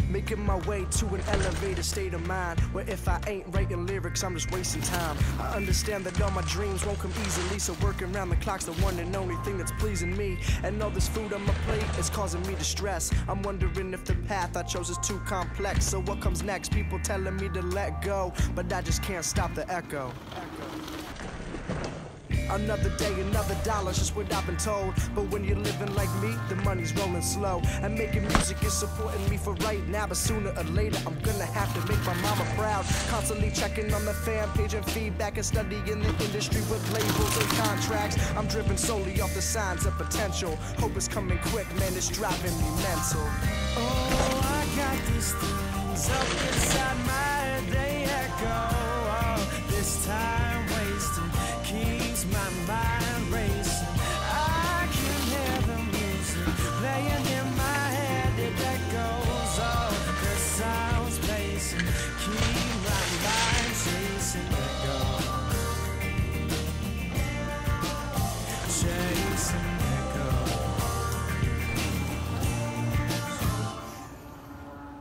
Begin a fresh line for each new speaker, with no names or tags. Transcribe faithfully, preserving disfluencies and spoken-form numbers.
making my way to an elevated state of mind, where if I ain't writing lyrics, I'm just wasting time. I understand that all my dreams won't come easily, so working around the clock's the one and only thing that's pleasing me. And all this food on my plate is causing me distress. I'm wondering if the path I chose is too complex. So what comes next? People telling me to let go, but I just can't stop the echo. Another day, another dollar, just what I've been told. But when you're living like me, the money's rolling slow. And making music is supporting me for right now, but sooner or later I'm gonna have to make my mama proud. Constantly checking on the fan page and feedback, and studying the industry with labels and contracts. I'm driven solely off the signs of potential. Hope is coming quick, man, it's driving me mental.
Oh, I got these things up inside my